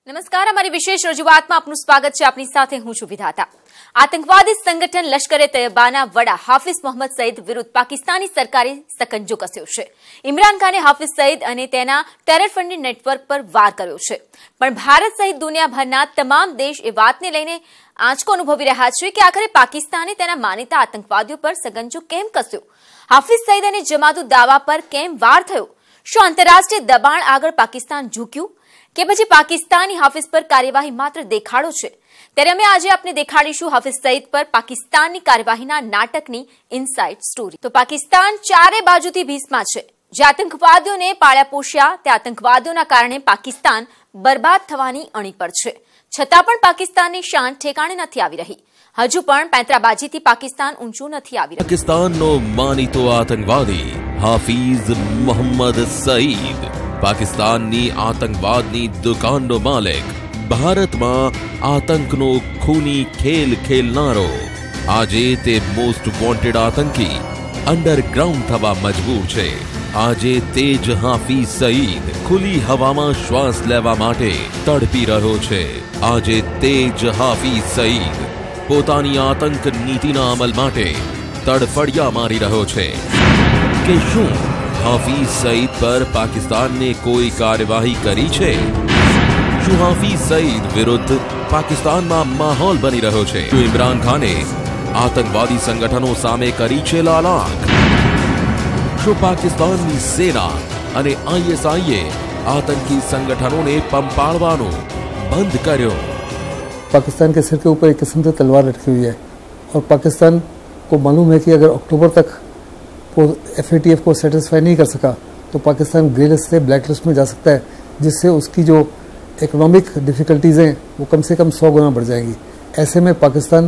નમસ્કાર, અમારી વિશેષ રજૂઆતમાં આપનું સ્વાગત છે. આપની સાથે હું છું વિધાતા. આતંકવાદી સંગઠન લશ્કરે તૈયબાના વડા હાફિઝ મોહમ્મદ સઈદ વિરુદ્ધ પાકિસ્તાની સરકારે સકંજો કસ્યો છે. ઇમરાન ખાને હાફિઝ સઈદ અને તેના ટેરર ફંડિંગ નેટવર્ક પર વાર કર્યો છે, પણ ભારત સહિત દુનિયાભરના તમામ દેશ એ વાતને લઈને આંચકો અનુભવી રહ્યા છે કે આખરે પાકિસ્તાને તેના માનીતા આતંકવાદીઓ પર સકંજો કેમ કસ્યો, હાફિઝ સઈદ અને જમાતુ દાવા પર કેમ વાર થયો, શું આંતરરાષ્ટ્રીય દબાણ આગળ પાકિસ્તાન ઝૂક્યું કે પછી પાકિસ્તાની હાફિઝ પર કાર્યવાહી માત્ર દેખાડો છે? ત્યારે અમે આજે આપને દેખાડીશું હાફિઝ સઈદ પર પાકિસ્તાનની કાર્યવાહીના નાટકની ઇનસાઇડ સ્ટોરી. તો પાકિસ્તાન ચારે બાજુથી ભીસમાં છે. જે આતંકવાદીઓને પાળ્યા પોષ્યા તે આતંકવાદીઓના કારણે પાકિસ્તાન બરબાદ થવાની અણી પર છે. છતાં પણ પાકિસ્તાનની શાન ઠેકાણે નથી આવી રહી. હજુ પણ પેંતરાબાજીથી પાકિસ્તાન ઊંચું નથી આવી રહ્યું. પાકિસ્તાનનો માનીતો આતંકવાદી હાફિઝ મોહમ્મદ સઈદ, પાકિસ્તાનની આતંકવાદની દુકાનનો માલિક, ભારતમાં આતંકનો ખૂની ખેલ ખેલનારો, આજે તે મોસ્ટ વોન્ટેડ આતંકી અંડરગ્રાઉન્ડ થવા મજબૂર છે. આજે તે જ હાફિઝ સઈદ ખુલ્લી હવામાં શ્વાસ લેવા માટે તડપી રહ્યો છે. આજે તે જ હાફિઝ સઈદ પોતાની આતંક નીતિના અમલ માટે તડફડિયા મારી રહ્યો છે. કે શું હાફિઝ સઈદ પર પાકિસ્તાનને કોઈ કાર્યવાહી કરી છે? શું હાફિઝ સઈદ વિરુદ્ધ પાકિસ્તાનમાં માહોલ બની રહ્યો છે? શું ઇમરાન ખાને આતંકવાદી સંગઠનો સામે કરી છે લાલાક? શું પાકિસ્તાનની સેના અને આઈએસઆઈએ आतंकी संगठनों ने पंपाड़वानो बंद કર્યો? पाकिस्तान के सिर के ऊपर एक किस्म से तलवार लटकी हुई है और पाकिस्तान को मालूम है कि अगर अक्टूबर तक वो FATF को सेटिस्फाई नहीं कर सका तो पाकिस्तान ग्रे लिस्ट से ब्लैक लिस्ट में जा सकता है, जिससे उसकी जो इकोनॉमिक डिफ़िकल्टीज़ हैं वो कम से कम 100 गुना बढ़ जाएंगी. ऐसे में पाकिस्तान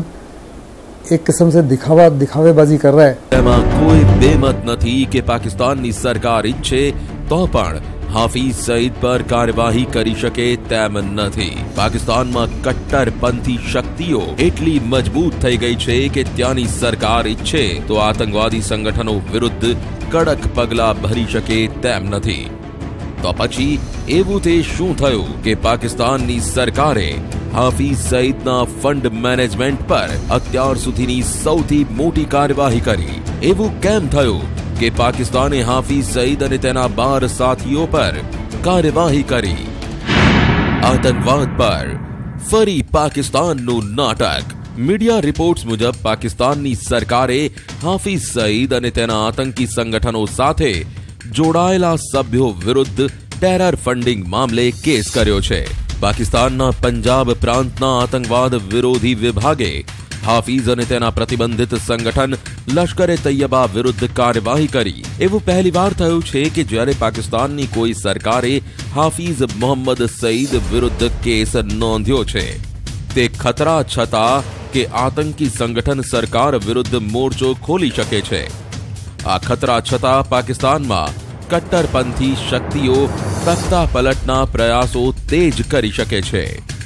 एक किस्म से दिखावेबाजी कर रहा है. એમાં કોઈ બેમત નથી કે પાકિસ્તાનની સરકાર ઈચ્છે તો પણ હાફિઝ સઈદ પર કાર્યવાહી કરી શકે તેમ નથી. પાકિસ્તાનમાં કટ્ટરપંથી શક્તિઓ એટલી મજબૂત થઈ ગઈ છે કે ત્યાંની સરકાર ઈચ્છે તો આતંકવાદી સંગઠનો વિરુદ્ધ કડક પગલાં ભરી શકે તેમ નથી. તો પછી એવું તે શું થયું કે પાકિસ્તાનની સરકારે હાફિઝ સઈદના ફંડ મેનેજમેન્ટ પર અત્યાર સુધીની સૌથી મોટી કાર્યવાહી કરી? એવું કેમ થયું કે પાકિસ્તાને હાફિઝ સઈદ અને તેના 12 સાથીઓ પર કાર્યવાહી કરી? આતંકવાદ પર ફરી પાકિસ્તાનનું નાટક. મીડિયા રિપોર્ટ્સ મુજબ પાકિસ્તાનની સરકારે હાફિઝ સઈદ અને તેના આતંકી સંગઠનો સાથે જોડાયેલા સભ્યો વિરુદ્ધ ટેરર ફંડિંગ મામલે કેસ કર્યો છે. પાકિસ્તાનના પંજાબ પ્રાંતના આતંકવાદ વિરોધી વિભાગે હાફિઝ અને તેના પ્રતિબંધિત સંગઠન લશ્કરે તૈયબા વિરુદ્ધ કાર્યવાહી કરી. એવું પહેલીવાર થયું છે કે જ્યારે પાકિસ્તાનની કોઈ સરકારે હાફિઝ મોહમ્મદ સઈદ વિરુદ્ધ કેસ નોંધ્યો છે. તે ખતરા છતાં કે આતંકી સંગઠન સરકાર વિરુદ્ધ મોરચો ખોલી શકે છે. આ ખતરા છતાં પાકિસ્તાનમાં कट्टरपंथी शक्तियों तख्ता पलटना प्रयासों तेज करी सके छे.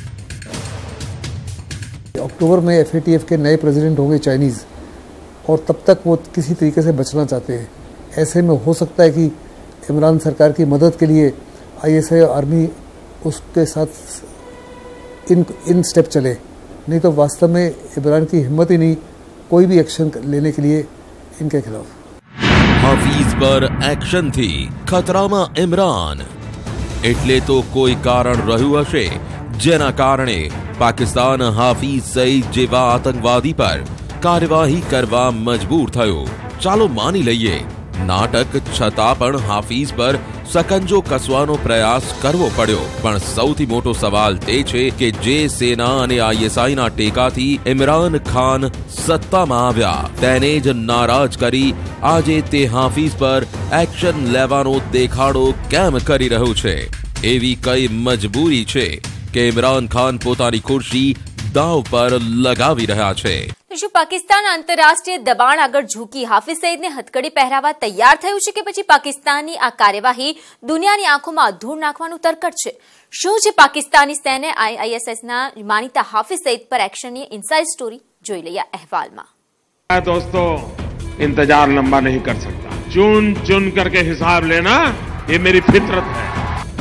अक्टूबर में FATF के नए प्रेसिडेंट होंगे चाइनीज़, और तब तक वो किसी तरीके से बचना चाहते हैं. ऐसे में हो सकता है कि इमरान सरकार की मदद के लिए ISI आर्मी उसके साथ इन स्टेप चले. नहीं तो वास्तव में इमरान की हिम्मत ही नहीं कोई भी एक्शन लेने के लिए इनके खिलाफ. हाफिज पर एक्शन थी खतराમાં ઇમરાન, એટલે તો કોઈ કારણ રહ્યું હશે જેના કારણે પાકિસ્તાન હાફિઝ સઈદ જેવા આતંકવાદી પર કાર્યવાહી કરવા મજબૂર થયો. ચાલો માની લઈએ નાટક છતાં પણ હાફિઝ પર સકંજો કસવાનો પ્રયાસ કરવો પડ્યો. પણ સૌથી મોટો સવાલ તે છે કે જે સેના અને ISIના ટેકાથી ઇમરાન ખાન સત્તામાં આવ્યા તેને જ નારાજ કરી આજે તે હાફિઝ પર એક્શન લેવાનો દેખાડો કેમ કરી રહ્યું છે? એવી કઈ મજબૂરી છે કે ઇમરાન ખાન પોતાની ખુરશી દાવ પર લગાવી રહ્યા છે? શું પાકિસ્તાન આંતરરાષ્ટ્રીય દબાણ આગળ ઝૂકી હાફિઝ સઈદને હથકડી પહેરાવા તૈયાર થયું છે કે પછી પાકિસ્તાનની આ કાર્યવાહી દુનિયાની આંખોમાં ધૂળ નાખવાનું તરકટ છે? શું છે પાકિસ્તાની સૈન્ય ISIના માનીતા હાફિઝ સઈદ પર एक्शनની इनसाइड स्टोरी જોઈ લઈએ અહેવાલમાં. दोस्तों, इंतजार लंबा नहीं कर सकता. चुन चुन करके हिसाब लेना ये मेरी फितरत है.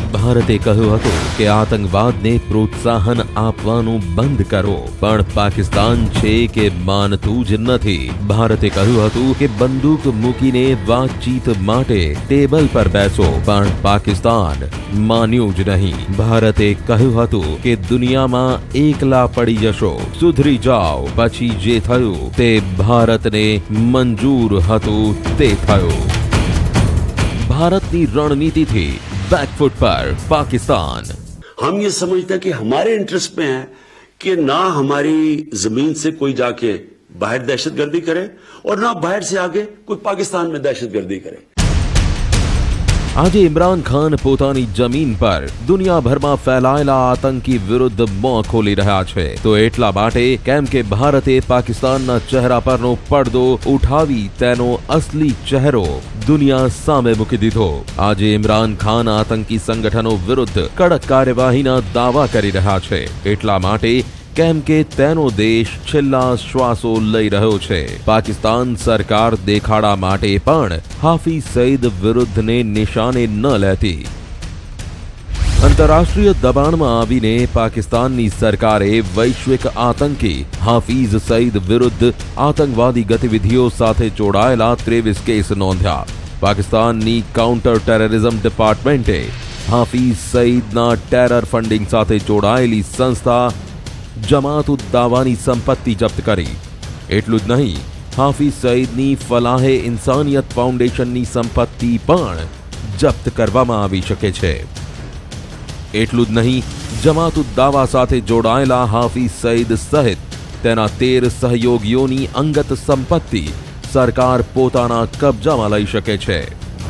ભારતે કહ્યું હતું કે આતંકવાદને પ્રોત્સાહન આપવાનું બંધ કરો, પણ પાકિસ્તાન છે કે માનતું જ નથી. ભારતે કહ્યું હતું કે બંદૂક મૂકીને વાતચીત માટે ટેબલ પર બેસો, પણ પાકિસ્તાન માન્યું જ નહીં. ભારતે કહ્યું હતું કે દુનિયામાં એકલા પડી જશો, સુધરી જાઓ, પછી જે થયું તે ભારતને મંજૂર હતું તે થયું. भारत की रणनीति थी बैकफुट पर पाकिस्तान. हम ये समझते हैं कि हमारे इंटरेस्ट में है कि ना हमारी जमीन से कोई जाके बाहर दहशतगर्दी करे और ना बाहर से आगे कोई पाकिस्तान में दहशतगर्दी करे. આજે ઇમરાન ખાન પોતાની જમીન પર દુનિયાભરમાં ફેલાયેલા આતંકી વિરુદ્ધ મોં ખોલી રહ્યા છે, તો એટલા માટે કેમ કે ભારતે પાકિસ્તાનના ચહેરા પરનો પડદો ઉઠાવી તેનો અસલી ચહેરો દુનિયા સામે મૂકી દીધો. આજે ઇમરાન ખાન આતંકી સંગઠનો વિરુદ્ધ કડક કાર્યવાહીના દાવા કરી રહ્યા છે, એટલા માટે કેમ કે તેનો દેશ છેલ્લા શ્વાસો લઈ રહ્યો છે. પાકિસ્તાન સરકાર દેખાડા માટે પણ હાફિઝ સઈદ વિરુદ્ધને નિશાને ન લેતી. આંતરરાષ્ટ્રીય દબાણમાં આવીને પાકિસ્તાનની સરકારે વૈશ્વિક આતંકી હાફિઝ સઈદ વિરુદ્ધ આતંકવાદી ગતિવિધિઓ સાથે જોડાયેલા 23 કેસ નોંધ્યા. પાકિસ્તાનની કાઉન્ટર ટેરરિઝમ ડિપાર્ટમેન્ટે હાફિઝ સઈદના ટેરર ફંડિંગ સાથે જોડાયેલી સંસ્થા જમાત ઉદ દાવાની સંપત્તિ જપ્ત કરી. એટલું જ નહીં, હાફિઝ સઈદની ફલાહે ઇન્સાનિયત ફાઉન્ડેશનની સંપત્તિ પણ જપ્ત કરવામાં આવી શકે છે. એટલું જ નહીં, જમાત ઉદ દાવા સાથે જોડાયેલા હાફિઝ સઈદ સહિત તેના 13 સહયોગીઓની અંગત સંપત્તિ સરકાર પોતાના કબજામાં લઈ શકે છે.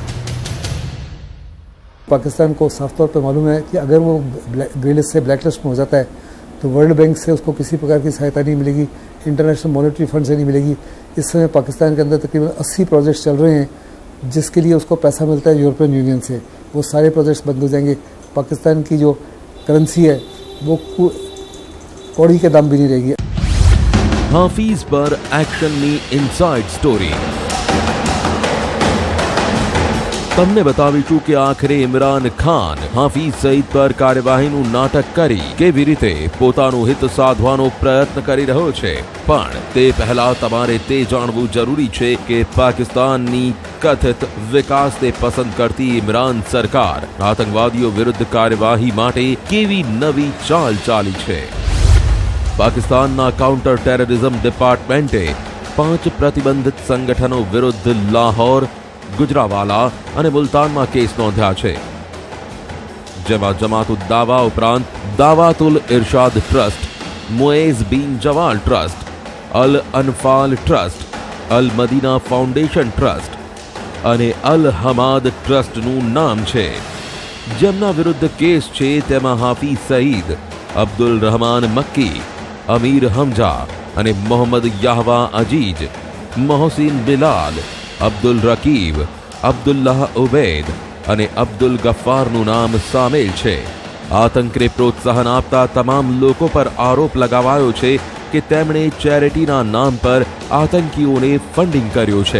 पाकिस्तान को साफ तौर पर मालूम है कि अगर वो ग्रे लिस्ट से ब्लैक लिस्ट में हो जाता है तो वर्ल्ड बैंक से उसको किसी प्रकार की सहायता नहीं मिलेगी, इंटरनेशनल मॉनेटरी फंड से नहीं मिलेगी. इस समय पाकिस्तान के अंदर तकरीबन 80 प्रोजेक्ट्स चल रहे हैं जिसके लिए उसको पैसा मिलता है यूरोपियन यूनियन से. वो सारे प्रोजेक्ट्स बंद हो जाएंगे. पाकिस्तान की जो करेंसी है वो कौड़ी के दाम भी नहीं रहेगी. हाफिज पर एक्शननी इनसाइड स्टोरी. તમને બતાવીશું કે આખરે ઇમરાન ખાન હાફિઝ સઈદ પર કાર્યવાહીનું નાટક કરી કેવી રીતે પોતાનું હિત સાધવાનો પ્રયત્ન કરી રહ્યો છે. પણ તે પહેલા તમારે તે જાણવું જરૂરી છે કે પાકિસ્તાનની કથિત વિકાસને પસંદ કરતી ઇમરાન સરકાર આતંકવાદીઓ વિરુદ્ધ કાર્યવાહી માટે કેવી નવી ચાલ ચાલી છે. પાકિસ્તાનના કાઉન્ટર ટેરરિઝમ ડિપાર્ટમેન્ટે 5 પ્રતિબંધિત સંગઠનો વિરુદ્ધ લાહોર, गुजरावाला અને મુલતાનમાં કેસ નોંધ્યા છે, જેમાં જમાત ઉદ દાવા ઉપરાંત દાવાતુલ ઇરશાદ trust, Muaz Bin Jawal trust, Al Anfal trust, Al Madina foundation trust અને અલ હમાદ ટ્રસ્ટનું નામ છે. જેમના વિરુદ્ધ કેસ છે તેમાં હાફિઝ સઈદ, અબ્દુલ रहमान મક્કી, અમીર હમજા અને મોહમ્મદ યાહવા અજીજ, મોહસિન બિલાલ, અબ્દુલ રકીબ, અબ્દુલ્લાહ ઉબૈદ અને અબ્દુલ ગફ્ફારનું નામ સામેલ છે. આતંકને પ્રોત્સાહન આપતા તમામ લોકો પર આરોપ લગાવાયો છે કે તેમણે ચેરિટીના નામ પર આતંકીઓને ફંડિંગ કર્યું છે.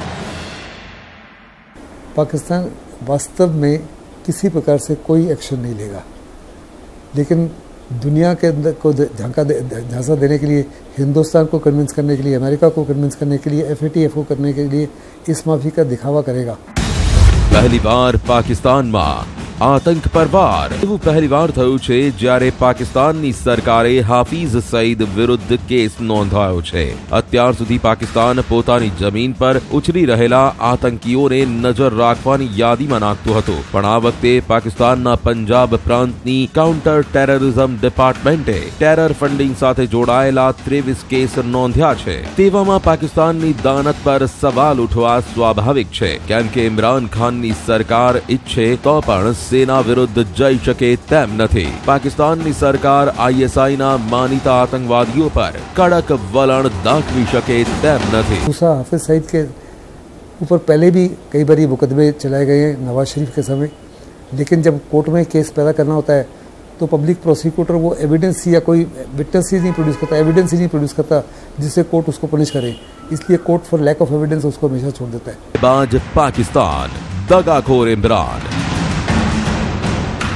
पाकिस्तान वास्तव में किसी प्रकार से कोई एक्शन नहीं लेगा, लेकिन दुनिया के अंदर को झांसा देने के लिए, हिंदुस्तान को कन्विंस करने के लिए, अमेरिका को कन्विंस करने के लिए, FATF को करने के लिए इस माफी का दिखावा करेगा. पहली बार पाकिस्तान में आतंक पर वार એવું પહેલીવાર થયું છે જ્યારે પાકિસ્તાનની સરકારે હાફિઝ સઈદ વિરુદ્ધ કેસ નોંધાયો છે. અત્યાર સુધી પાકિસ્તાન પોતાની જમીન પર ઉછરી રહેલા આતંકીઓને નજર રાખવાની યાદીમાં નાખતું હતું, પણ આ વખતે પાકિસ્તાનના પંજાબ પ્રાંતની કાઉન્ટર ટેરરિઝમ ડિપાર્ટમેન્ટે ટેરર ફંડિંગ સાથે જોડાયેલા 23 કેસ નોંધ્યા છે. તેવામાં પાકિસ્તાનની દાનત પર સવાલ ઉઠવા સ્વાભાવિક છે, કેમ કે ઇમરાન ખાનની સરકાર ઈચ્છે તો પણ સેના વિરુદ્ધ જઈ શકે તેમ નથી. પાકિસ્તાનની સરકાર ISIના માનીતા આતંકવાદીઓ પર કડક વલણ દાખવી શકે તેમ નથી. दूसरा, हाफिज सईद के ऊपर पहले भी कई बार मुकदमे चलाए गए हैं नवाज शरीफ के समय, लेकिन जब कोर्ट में केस पैदा करना होता है तो पब्लिक प्रोसिक्यूटर वो एविडेंस या कोई विटनेस ही नहीं प्रोड्यूस करता, एविडेंस ही नहीं प्रोड्यूस करता जिससे कोर्ट उसको पनिश करे. इसलिए court for lack of evidence उसको हमेशा छोड़ देता है. बाज पाकिस्तान, दगाखोर इमरान.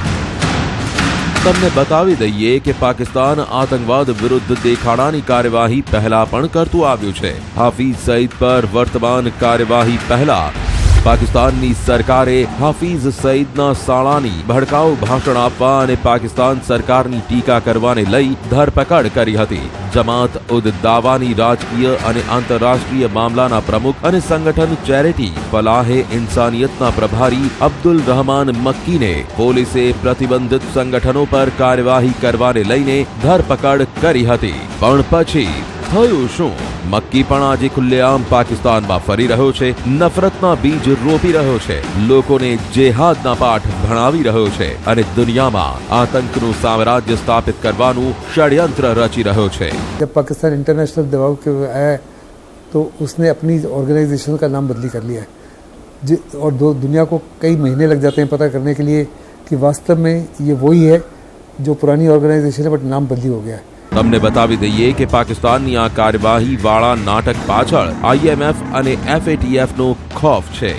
તમને બતાવી દઈએ કે પાકિસ્તાન આતંકવાદ વિરુદ્ધ દેખાડાની કાર્યવાહી પહેલા પણ કરતું આવ્યું છે. હાફિઝ સઈદ પર વર્તમાન કાર્યવાહી પહેલા પાકિસ્તાનની સરકારે હાફિઝ સઈદના શાળાની ભડકાઉ ભાષણ આપવા અને પાકિસ્તાન સરકારની ટીકા કરવાને લઈ ધરપકડ કરી હતી. જમાત ઉદ દાવાની રાજકીય અને આંતરરાષ્ટ્રીય મામલાના પ્રમુખ અને સંગઠન ચેરિટી ફલાહે ઇન્સાનિયતના પ્રભારી અબ્દુલ રહેમાન મક્કીને પોલીસે પ્રતિબંધિત સંગઠનો પર કાર્યવાહી કરવાને લઈને ધરપકડ કરી હતી. પણ પછી થયું શું? મક્કી પણ આજે ખુલ્લેઆમ પાકિસ્તાનમાં ફરી રહ્યો છે, નફરતના બીજ રોપી રહ્યો છે, લોકોને જેહાદના પાઠ ભણાવી રહ્યો છે અને દુનિયામાં આતંકનું સામ્રાજ્ય સ્થાપિત કરવાનું ષડયંત્ર રચી રહ્યો છે. जब पाकिस्तान इंटरनेशनल दबाव के आया तो उसने अपनी ऑर्गेनाइजेशन का नाम बदली कर लिया है और दुनिया को कई महीने लग जाते हैं पता करने के लिए कि वास्तव में ये वही है जो पुरानी ऑर्गेनाइजेशन है बट नाम बदली हो गया है. તમને બતાવી દઈએ કે પાકિસ્તાનની આ કાર્યવાહી વાળા નાટક પાછળ IMF અને FATF નો ખોફ છે.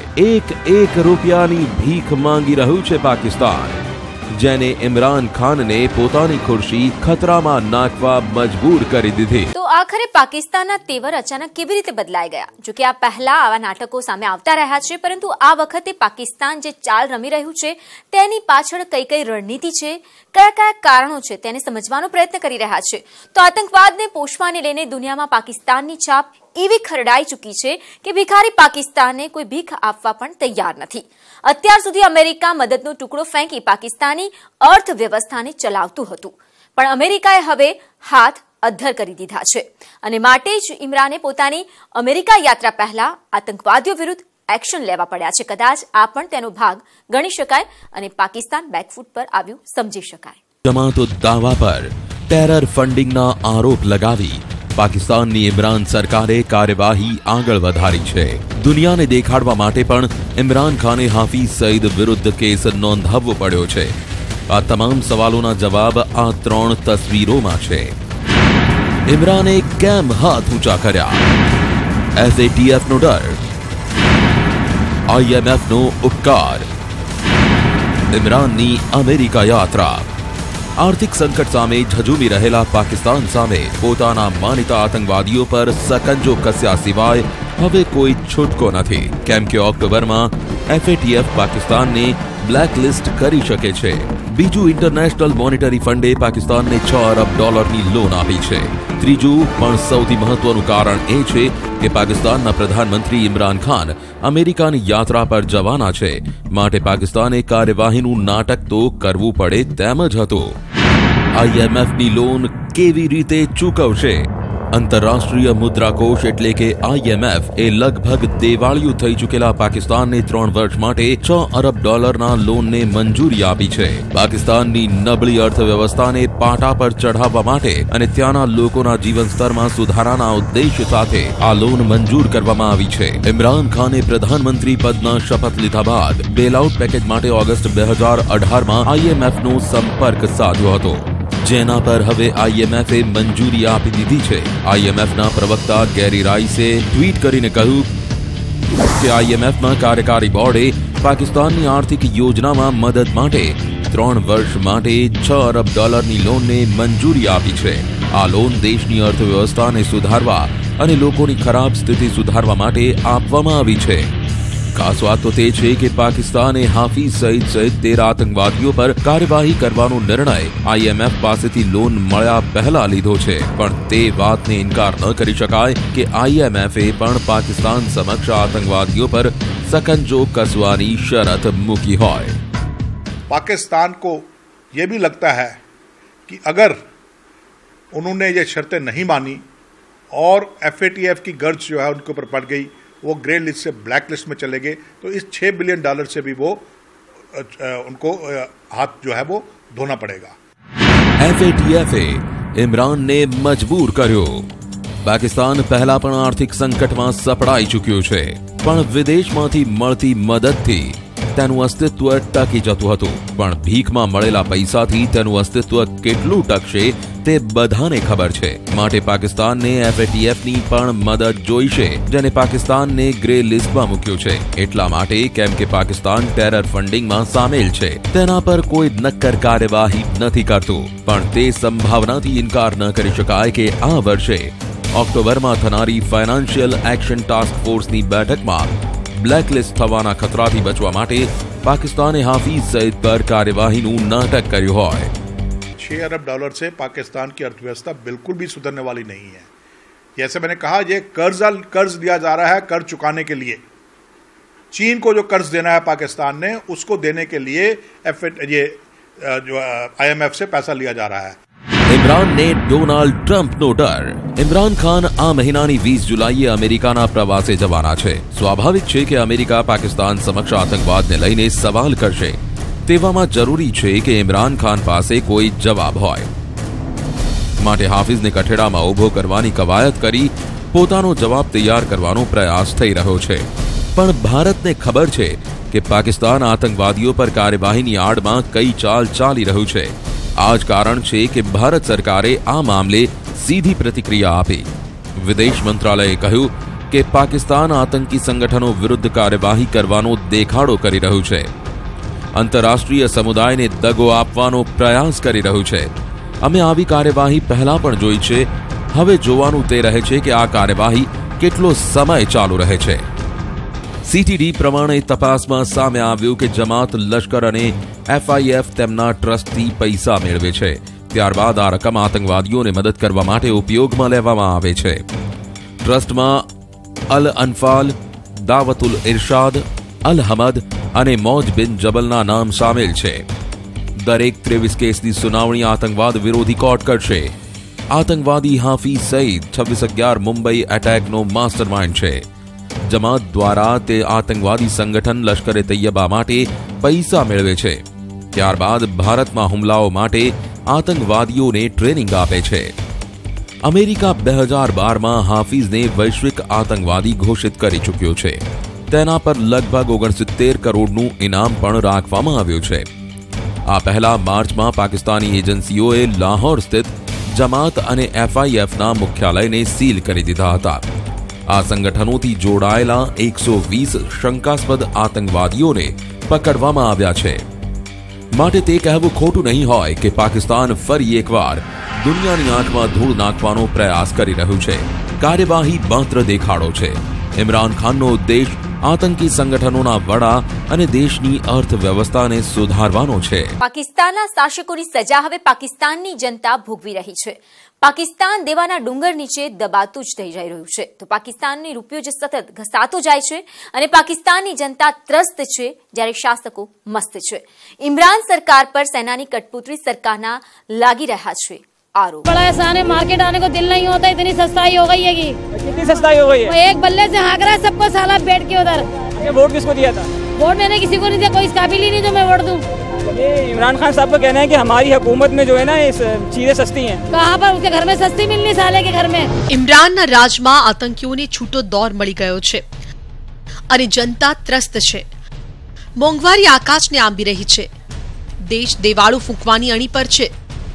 એક રૂપિયાની ભીખ માંગી રહ્યું છે પાકિસ્તાન, જેને ઇમરાન ખાનને પોતાની ખુરશી ખતરામાં નાખવા મજબૂર કરી દીધી. તો આખરે પાકિસ્તાનના તેવર અચાનક કેવી રીતે બદલાઈ ગયા? જો કે આ પહેલા આવા નાટકો સામે આવતા રહ્યા છે, પરંતુ આ વખતે પાકિસ્તાન જે ચાલ રમી રહ્યું છે તેની પાછળ કઈ કઈ રણનીતિ છે, કયા કયા કારણો છે તેને સમજવાનો પ્રયત્ન કરી રહ્યા છે. તો આતંકવાદને પોષવાને લઈને દુનિયામાં પાકિસ્તાનની છાપ એવી ખરડાઈ ચૂકી છે કે ભિખારી પાકિસ્તાનને કોઈ ભીખ આપવા પણ તૈયાર નથી. અત્યાર સુધી અમેરિકા મદદનો ટુકડો ફેંકી પાકિસ્તાની અર્થવ્યવસ્થાને ચલાવતું હતું, પણ અમેરિકાએ હવે હાથ અદ્ધર કરી દીધા છે અને માટે જ ઇમરાને પોતાની અમેરિકા યાત્રા પહેલા આતંકવાદીઓ વિરુદ્ધ એક્શન લેવા પડ્યા છે. કદાચ આ પણ તેનો ભાગ ગણી શકાય અને પાકિસ્તાન બેકફૂટ પર આવ્યું સમજી શકાય. જમાત ઉદ દાવા પર ટેરર ફંડિંગના આરોપ લગાવી પાકિસ્તાનની ઇમરાન સરકારે કાર્યવાહી આગળ વધારી છે. દુનિયાને દેખાડવા માટે પણ ઇમરાન ખાને હાફિઝ સઈદ વિરુદ્ધ કેસ નોંધાવવો પડ્યો છે. આ તમામ સવાલોના જવાબ આ 3 તસવીરોમાં છે. ઇમરાને કેમ હાથ ઊંચા કર્યા? FATF નો ડર, IMF નો ઉપકાર, ઇમરાનની અમેરિકા યાત્રા. આર્થિક સંકટ સામે ઝઝૂમી રહેલા પાકિસ્તાન સામે પોતાના માનીતા આતંકવાદીઓ પર સકંજો કસ્યા સિવાય હવે કોઈ છૂટકો નથી, કેમ કે ઓક્ટોબરમાં FATF પાકિસ્તાનને બ્લેકલિસ્ટ કરી શકે છે. બીજું, ઇન્ટરનેશનલ મોનિટરી ફંડે પાકિસ્તાનને $6 અરબ લોન આપી છે. ત્રીજું પણ સૌથી મહત્વનું કારણ એ છે કે પાકિસ્તાનના પ્રધાનમંત્રી ઇમરાન ખાન અમેરિકાની યાત્રા પર જવાના છે, માટે પાકિસ્તાને કાર્યવાહીનું નાટક તો કરવું પડે તેમ જ હતું. IMFની લોન કેવી રીતે ચૂકવશે? આંતરરાષ્ટ્રીય મુદ્રાકોષ એટલે કે IMF એ લગભગ દેવાળિયું થઈ ચૂકેલા પાકિસ્તાનને 3 વર્ષ માટે $6 અરબ લોનને મંજૂરી આપી છે. પાકિસ્તાનની નબળી અર્થવ્યવસ્થાને પાટા પર ચઢાવવા માટે અને ત્યાંના લોકોના જીવન સ્તરમાં સુધારાના ઉદ્દેશ્ય સાથે આ લોન મંજૂર કરવામાં આવી છે. ઇમરાન ખાને પ્રધાનમંત્રી પદના શપથ લીધા બાદ બેલઆઉટ પેકેજ માટે ઓગસ્ટ 2018માં IMFનો સંપર્ક સાધ્યો હતો, જેના પર હવે IMFએ મંજૂરી આપી દીધી છે. IMFના પ્રવક્તા ગેરી રાઇસે ટ્વીટ કરીને કહ્યું કે IMFના કાર્યકારી બોર્ડે પાકિસ્તાનની આર્થિક યોજનામાં મદદ માટે 3 વર્ષ માટે $6 અરબ લોનને મંજૂરી આપી છે. આ લોન દેશની અર્થવ્યવસ્થાને સુધારવા અને લોકોની ખરાબ સ્થિતિ સુધારવા માટે આપવામાં આવી છે. ખાસ વાત તો તે છે કે પાકિસ્તાને હાફિઝ સઈદ સહિત 13 આતંકવાદીઓ પર કાર્યવાહી કરવાનો નિર્ણય IMF પાસેથી લોન મળ્યા પહેલા લીધો છે, પણ તે વાતને ઇનકાર ન કરી શકાય કે IMFએ પણ પાકિસ્તાન સમક્ષ આતંકવાદીઓ પર सकंजो कसवानी शरत मुकी है। पाकिस्तान को ये भी लगता है कि अगर उन्होंने ये शर्तें नहीं मानी और FATF की गर्ज जो है उनके ऊपर पड़ गई, वो ग्रे लिस्ट से ब्लैक लिस्ट में चले गए, तो इस $6 बिलियन से भी वो उनको हाथ जो है वो धोना पड़ेगा। FATF इमरान ने मजबूर कर्यो। पाकिस्तान पहला पण आर्थिक संकट में सपड़ाई चुक्यो छे, पण विदेशमांथी मळती मददथी तेनुं अस्तित्व टकी जतुं हतुं, पण भीखमां मळेला पैसाथी तेनुं अस्तित्व केटલું ટકશે તે બધાને ખબર છે. માટે પાકિસ્તાનને FATFની પણ મદદ જોઈશે, જેને પાકિસ્તાનને ગ્રે લિસ્ટમાં મૂક્યું છે. એટલા માટે કેમ કે પાકિસ્તાન ટેરર ફંડિંગમાં સામેલ છે, તેના પર કોઈ નક્કર કાર્યવાહી નથી કરતું. પણ તે સંભાવનાથી ઇનકાર ન કરી શકાય કે આ વર્ષે ઓક્ટોબરમાં થનારી ફાઇનાન્શિયલ એક્શન ટાસ્ક ફોર્સની બેઠકમાં બ્લેકલિસ્ટ થવાના ખતરાથી બચવા માટે पाकिस्तान हाफिज सईद पर कार्यवाही नाटक કર્યું હોય. $6 अरब से पाकिस्तान की अर्थव्यवस्था बिल्कुल भी सुधरने वाली नहीं है. जैसे मैंने कहा, ये कर्ज दिया जा रहा है कर्ज चुकाने के लिए. चीन को जो कर्ज देना है पाकिस्तान ने, उसको देने के लिए जो IMF से पैसा लिया जा रहा है. इमरान ने डोनाल्ड ट्रम्पનો ડર. ઇમરાન ખાન આ મહિનાની 20 જુલાઈએ અમેરિકાના પ્રવાસે જવાના છે. સ્વાભાવિક છે કે અમેરિકા પાકિસ્તાન સમક્ષ આતંકવાદને લઈને સવાલ કરશે. તેવામાં જરૂરી છે કે ઇમરાન ખાન પાસે કોઈ જવાબ હોય. માટે હાફિઝને કઠેડામાં ઊભો કરવાની કવાયત કરી પોતાનો જવાબ તૈયાર કરવાનો પ્રયાસ થઈ રહ્યો છે. પણ ભારતને ખબર છે કે પાકિસ્તાન આતંકવાદીઓ પર કાર્યવાહીની આડમાં કઈ ચાલ ચાલી રહ્યું છે. આ જ કારણ છે કે ભારત સરકારે આ મામલે સીધી પ્રતિક્રિયા આપી. વિદેશ મંત્રાલયે કહ્યું કે પાકિસ્તાન આતંકી સંગઠનો વિરુદ્ધ કાર્યવાહી કરવાનો દેખાડો કરી રહ્યું છે. આંતરરાષ્ટ્રીય સમુદાયને દગો આપવાનો પ્રયાસ કરી રહ્યું છે. અમે આવી કાર્યવાહી પહેલા પણ જોઈ છે. હવે જોવાનું તે રહે છે કે આ કાર્યવાહી કેટલો સમય ચાલુ રહે છે. CTD પ્રમાણે તપાસમાં સામે આવ્યું કે જમાત, લશ્કર અને FIF તેમના ટ્રસ્ટથી પૈસા મેળવે છે. ત્યારબાદ આ રકમ આતંકવાદીઓને મદદ કરવા માટે ઉપયોગમાં લેવામાં આવે છે. ટ્રસ્ટમાં અલ અનફાલ, દાવતુલ ઇરશાદ, અલ હમદ અને મોજ બિન જબલના નામ સામેલ છે. દરેક 23 કેસની સુનાવણી આતંકવાદ વિરોધી કોર્ટ કરશે. આતંકવાદી હાફિઝ સઈદ 26/11 મુંબઈ એટેકનો માસ્ટરમાઇન્ડ છે. જમાત દ્વારા તે આતંકવાદી સંગઠન લશ્કરે તૈયબા માટે પૈસા મેળવે છે. ત્યારબાદ ભારતમાં હુમલાઓ માટે આતંકવાદીઓને ટ્રેનિંગ આપે છે. અમેરિકા 2012માં હાફિઝને વૈશ્વિક આતંકવાદી ઘોષિત કરી ચૂક્યો છે. તેના પર લગભગ 69 કરોડનું ઇનામ પણ રાખવામાં આવ્યું છે. આ પહેલા માર્ચમાં પાકિસ્તાની એજન્સીઓએ લાહોર સ્થિત જમાત અને FIFના મુખ્યાલયને સીલ કરી દીધા હતા. આ સંગઠનોથી જોડાયેલા 120 શંકાસ્પદ આતંકવાદીઓને પકડવામાં આવ્યા છે. માટે તે કહેવું ખોટું નહીં હોય કે પાકિસ્તાન ફરી એકવાર દુનિયાની આંખમાં ધૂળ નાખવાનો પ્રયાસ કરી રહ્યું છે. કાર્યવાહી માત્ર દેખાડો છે. ઇમરાન ખાનનો ઉદ્દેશ આતંકી સંગઠનોના વડા અને દેશની અર્થવ્યવસ્થાને સુધારવાનો છે. પાકિસ્તાનના શાસકોની સજા હવે પાકિસ્તાનની જનતા ભોગવી રહી છે. પાકિસ્તાન દેવાના ડુંગર નીચે દબાતું જ થઈ જઈ રહ્યું છે. તો પાકિસ્તાનની રૂપિયો જે સતત ઘસાતો જાય છે અને પાકિસ્તાનની જનતા ત્રસ્ત છે, જ્યારે શાસકો મસ્ત છે. ઇમરાન સરકાર પર સેનાની કઠપૂતળી सरकारना लागी रहा है आरोप. बड़ा एहसान है, मार्केट आने को दिल नहीं होता, इतनी सस्ताई हो गई है कि कितनी सस्ताई हो गई है? एक बल्ले से हाँक रहा है सबको साला बैठ के उधर. वोट किसको दिया था? वोट मैंने किसी को नहीं दिया, कोई इस काबिल ही नहीं जो मैं वोट दूं. ये इमरान खान साहब का कहना है कि हमारी हुकूमत में जो है ना चीजें सस्ती हैं. कहाँ पर उसके घर में सस्ती मिलनी साले के घर में. ઇમરાનના રાજમાં આતંકીઓને છૂટો દોર મળી ગયો છે અને જનતા ત્રસ્ત છે. મોંઘવારી આકાશને આંબી રહી છે. દેશ દેવાળું ફૂંકવાની અણી પર છે.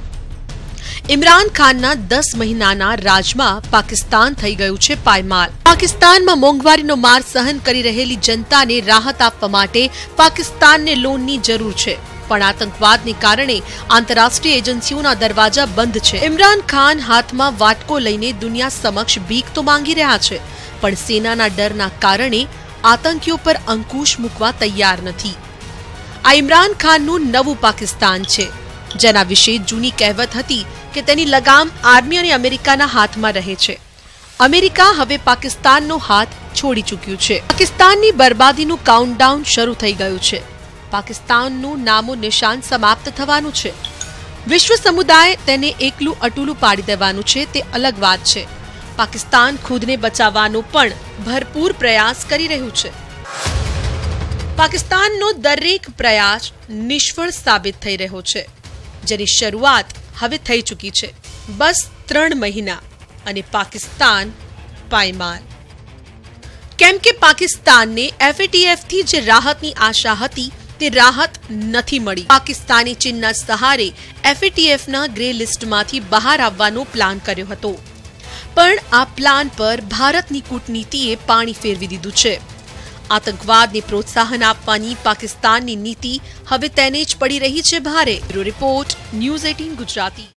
ઇમરાન ખાનના 10 મહિનાના રાજમાં પાકિસ્તાન થઈ ગયું છે પાયમાલ. પાકિસ્તાનમાં મોંઘવારીનો માર સહન કરી રહેલી જનતાને રાહત આપવા માટે પાકિસ્તાનને લોનની જરૂર છે. પણ આતંકવાદને કારણે આંતરરાષ્ટ્રીય એજન્સીઓના દરવાજા બંધ છે. ઇમરાન ખાન હાથમાં વાટકો લઈને દુનિયા સમક્ષ ભીખ તો માંગી રહ્યા છે, પણ સેનાના ડરના કારણે આતંકીઓ પર અંકુશ મૂકવા તૈયાર નથી. આ ઇમરાન ખાનનું નવું પાકિસ્તાન છે, જેના વિશે જૂની કહેવત હતી કે તેની લગામ આર્મી અને અમેરિકાના હાથમાં રહે છે. અમેરિકા હવે પાકિસ્તાનનો હાથ છોડી ચૂક્યું છે. પાકિસ્તાનની બરબાદીનું કાઉન્ટડાઉન શરૂ થઈ ગયું છે. પાકિસ્તાનનું નામો નિશાન સમાપ્ત થવાનું છે. વિશ્વ સમુદાય તેને એકલું અટુલું પાડી દેવાનું છે તે અલગ વાત છે. પાકિસ્તાન ખુદને બચાવવાનો પણ ભરપૂર પ્રયાસ કરી રહ્યું છે. પાકિસ્તાનનો દરેક પ્રયાસ નિષ્ફળ સાબિત થઈ રહ્યો છે, જેની શરૂઆત હવે થઈ ચૂકી છે. બસ 3 મહિના અને પાકિસ્તાન પાયમાલ. કેમ કે પાકિસ્તાનને FATF થી જે રાહતની આશા હતી તે રાહત નથી મળી. પાકિસ્તાને ચીનના સહારે FATFના ગ્રે લિસ્ટમાંથી બહાર આવવાનો પ્લાન કર્યો હતો, પણ આ પ્લાન પર ભારતની કૂટનીતિએ પાણી ફેરવી દીધું છે. આતંકવાદને પ્રોત્સાહન આપવાની પાકિસ્તાનની નીતિ હવે તેને જ પડી રહી છે ભારે. Bureau report, news 18 Gujarati.